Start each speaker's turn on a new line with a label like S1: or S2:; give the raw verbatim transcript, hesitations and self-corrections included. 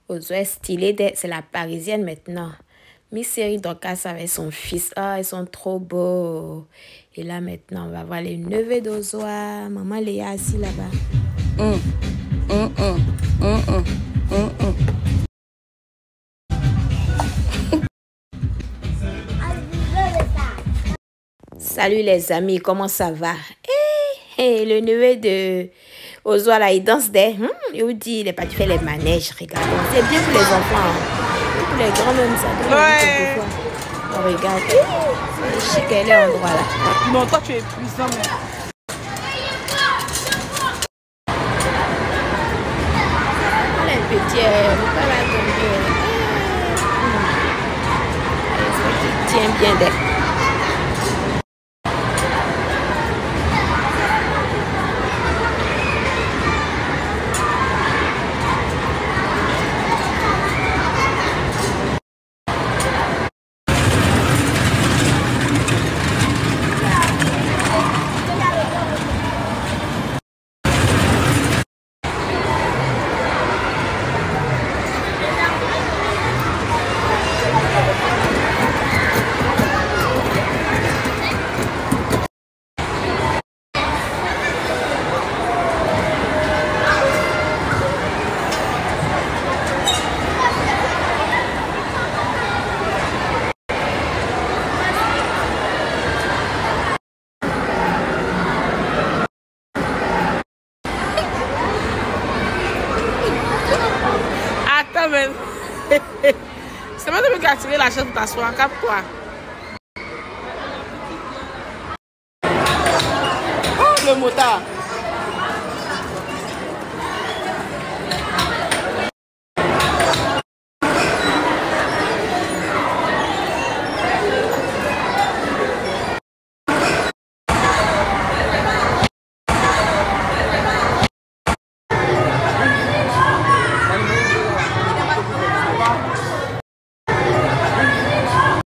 S1: Ozoa est stylée, c'est la parisienne maintenant. Miss Série Dorcas avec son fils. Ah, ils sont trop beaux. Et là maintenant, on va voir les neveux d'Ozoa. Maman Léa assis là-bas. Mm. Mm, mm, mm, mm, mm, mm. Salut les amis, comment ça va? Eh, hey, le neveu de Ozoa là, il danse des... Hmm, il vous dit, il est pas fait les manèges, regarde. C'est bien pour les enfants. Hein. Pour les grands même, ça donne ouais. Quelquefois. On regarde. Eh, c'est chic, elle est en droit là.
S2: Non, toi tu es puissant, mais...
S1: Voilà un petit... Euh, pas la tomber. Eh, tiens bien d'elle.
S2: C'est moi qui vais attirer la chaise pour t'asseoir. Cap-toi. Oh, le motard.